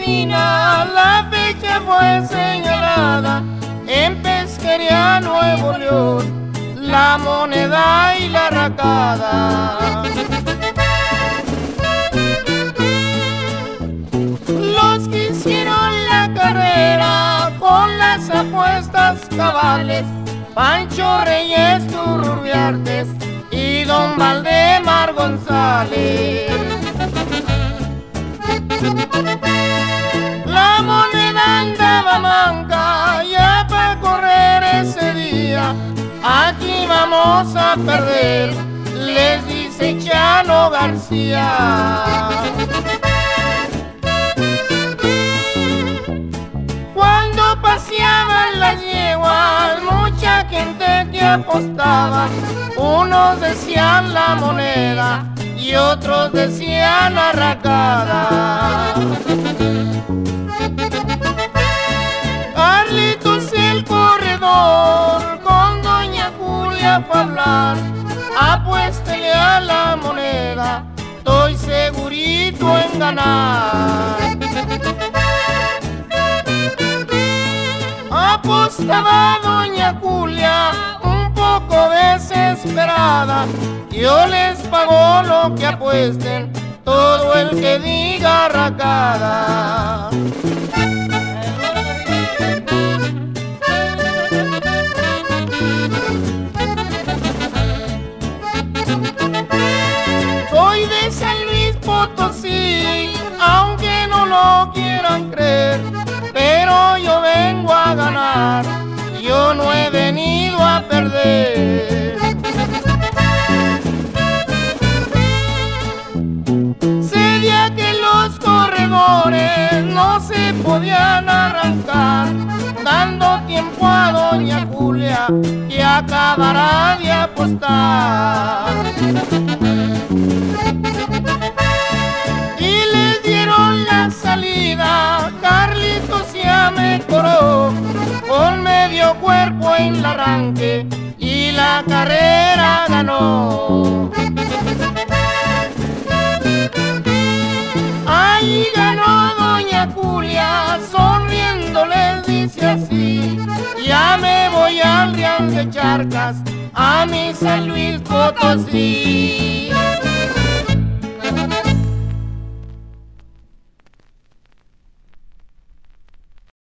esquina la fecha fue señalada, en Pesquería, Nuevo León, La Moneda y La Racada. Los que hicieron la carrera con las apuestas cabales, Pancho Reyes, Turrubiartes y don Valdemar González. La Moneda andaba manca ya para correr ese día. Aquí vamos a perder, les dice Chano García. Cuando paseaban las yeguas, mucha gente que apostaba. Unos decían La Moneda y otros decían La Racada. Carlitos el corredor con doña Julia para hablar. Apuéstele a La Moneda, estoy segurito en ganar. Apostaba doña Julia un poco desesperada, yo les pago lo que apuesten, todo el que diga Racada. Soy de San Luis Potosí, aunque no lo quieran creer, pero yo vengo a ganar, yo no he venido a perder. Sería que los corredores no se podían arrancar, dando tiempo a doña Julia que acabará de apostar. Y les dieron la salida, Carlitos ya mejoró, con medio cuerpo en el arranque y la carrera ganó. Ahí ganó doña Julia, sonriendo les dice así: ya me voy al Real de Charcas, a mi San Luis Potosí.